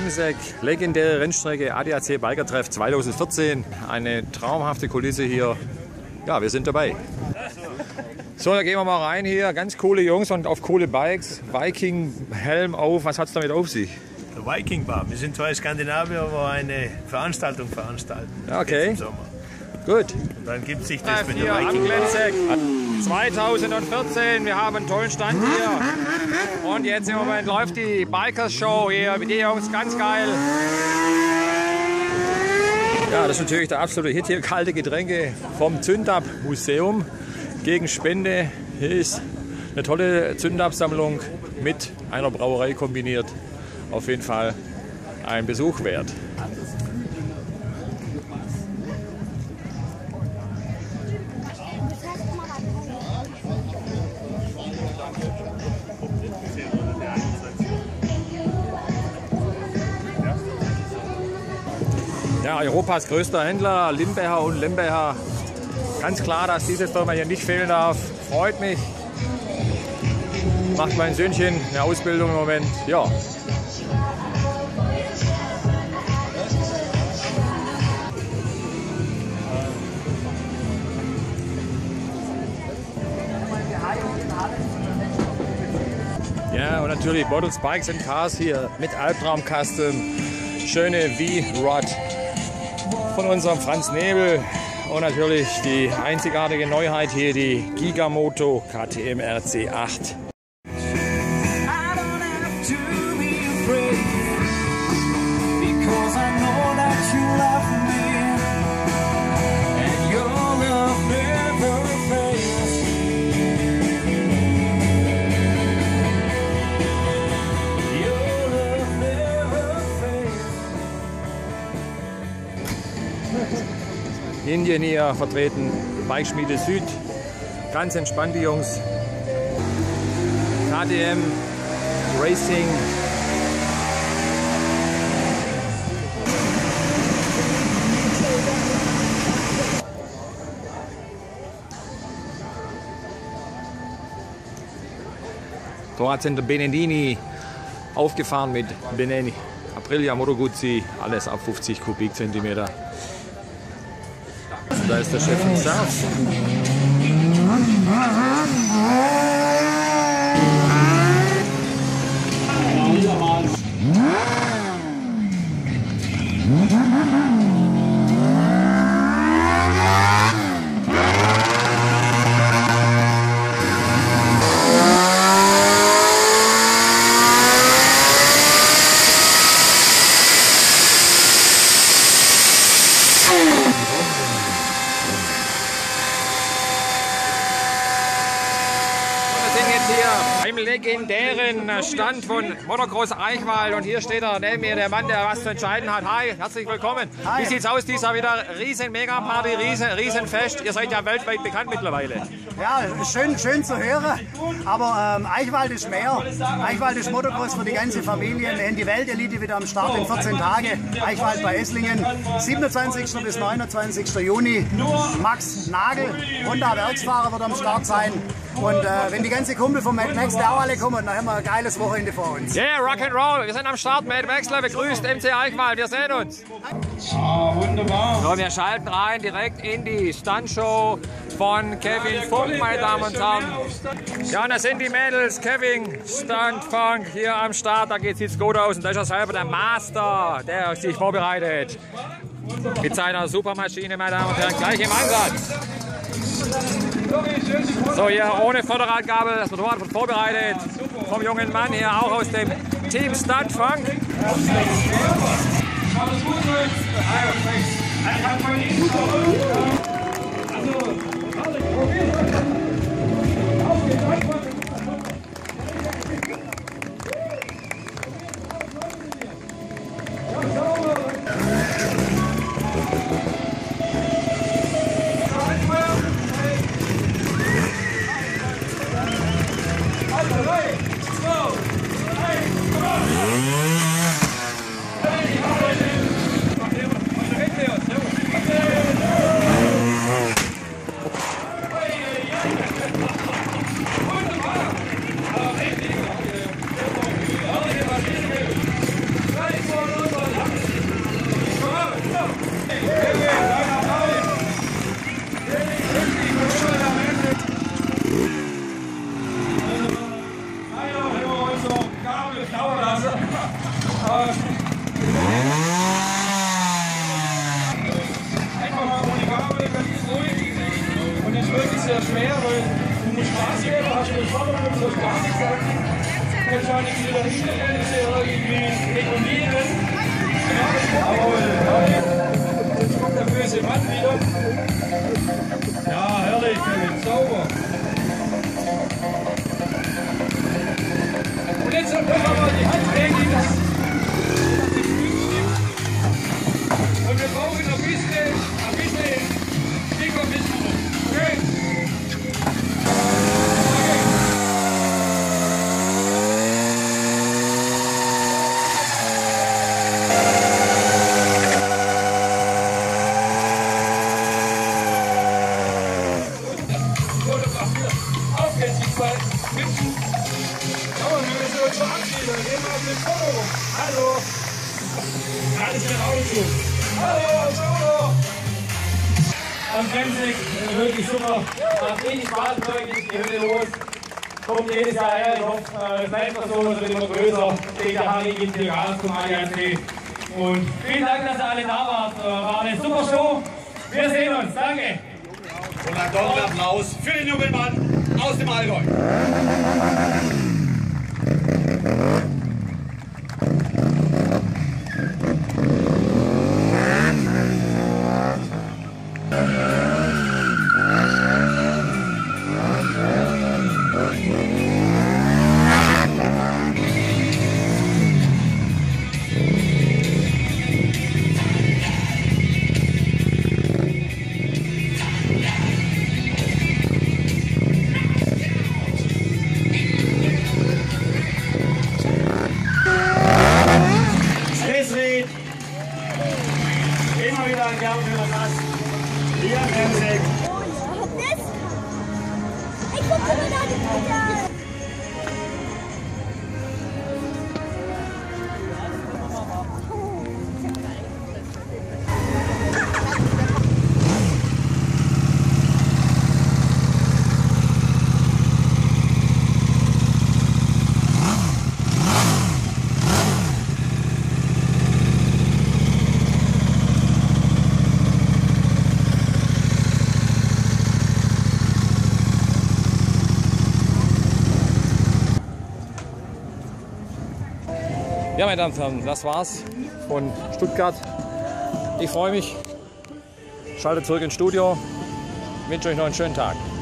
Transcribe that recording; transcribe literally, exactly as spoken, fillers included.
Langenseck, legendäre Rennstrecke A D A C Bikertreff zweitausendvierzehn. Eine traumhafte Kulisse hier. Ja, wir sind dabei. So, da gehen wir mal rein hier. Ganz coole Jungs und auf coole Bikes. Viking-Helm auf. Was hat es damit auf sich? Der Viking Bar. Wir sind zwei Skandinavier, wo eine Veranstaltung veranstalten. Okay. Im Sommer. Gut. Und dann gibt sich das mit der Hier am Viking Bar. Langenseck zweitausendvierzehn. Wir haben einen tollen Stand hier. Und jetzt im Moment läuft die Bikers-Show hier mit den Jungs. Ganz geil. Ja, das ist natürlich der absolute Hit hier. Kalte Getränke vom Zündab-Museum gegen Spende. Hier ist eine tolle Zündab-Sammlung mit einer Brauerei kombiniert. Auf jeden Fall ein Besuch wert. Ja, Europas größter Händler, Limbecher und Limbecher. Ganz klar, dass diese Firma hier nicht fehlen darf. Freut mich. Macht mein Söhnchen eine Ausbildung im Moment. Ja. Ja, und natürlich Bottles, Bikes and Cars hier mit Albtraumkasten. Schöne V-Rod von unserem Franz Nebel. Und natürlich die einzigartige Neuheit hier, die Gigamoto K T M R C acht. Indien hier vertreten, Bikeschmiede Süd, ganz entspannt die Jungs. K T M Racing. Torradcenter Benedini, aufgefahren mit Beneni, Aprilia, Moto Guzzi, alles ab fünfzig Kubikzentimeter. Da ist der Chef im Surf. Im legendären Stand von Motocross Eichwald, und hier steht er neben mir, der Mann, der was zu entscheiden hat. Hi, herzlich willkommen. Hi. Wie sieht's aus? Diesmal wieder riesen Megaparty, riesen, riesen Fest. Ihr seid ja weltweit bekannt mittlerweile. Ja, schön, schön zu hören, aber ähm, Eichwald ist mehr. Eichwald ist Motocross für die ganze Familie. Wir haben die Weltelite wieder am Start in vierzehn Tage. Eichwald bei Esslingen, siebenundzwanzigsten bis neunundzwanzigsten Juni. Max Nagel, Honda Werksfahrer, wird am Start sein. Und äh, wenn die ganze Kumpel von Mad Max da auch alle kommen, dann haben wir ein geiles Wochenende vor uns. Yeah, Rock'n'Roll, wir sind am Start. Mad Maxler begrüßt M C Eichwald, wir sehen uns. Ah, wunderbar. So, wir schalten rein direkt in die Stuntshow von Kevin Funk, meine Damen und Herren. Ja, und da sind die Mädels, Kevin, Stunt Funk hier am Start. Da geht es gut aus, und da ist er selber der Master, der sich vorbereitet. Mit seiner Supermaschine, meine Damen und Herren, gleich im Einsatz. So, hier ohne Vorderradgabel, das Motorrad wird vorbereitet vom jungen Mann hier, auch aus dem Team Stunt Funk. nicht wieder irgendwie regulieren. Jawohl. Jetzt kommt der böse Mann wieder. Ja, herrlich, sauber. Und jetzt können wir mal die Hand legen. Und wir brauchen ein bisschen, ein bisschen dicker Wissen. Okay? Auf geht's, die zwei Menschen. Aber wir müssen uns verabschieden. Wir gehen mal auf den Foto. Hallo. Alles in Augen. Hallo, Foto. Am Bremsweg, wirklich super. Macht richtig Spaß mit euch, geht die Hütte los. Kommt jedes Jahr her. Ich hoffe, es bleibt noch so, es wird immer größer. Steht der Harry, geht hier raus zum Allianz. Und vielen Dank, dass ihr alle da wart. War eine super Show. Wir sehen uns. Danke. Und ein Donnerapplaus für den jungen Mann aus dem Allgäu. Immer wieder ein Gern für das Gast. Hier im Bremsweg. Oh ja, das. Ey, guck mal da, die Bilder. Ja, meine Damen und Herren, das war's von Stuttgart. Ich freue mich. Schaltet zurück ins Studio. Ich wünsche euch noch einen schönen Tag.